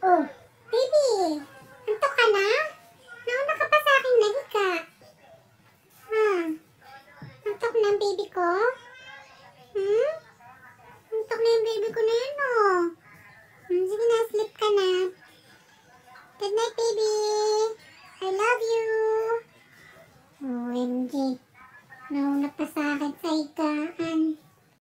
Oh, baby, antok ka na? Nauna ka pa sa akin, nahiga. Antok na ang baby ko?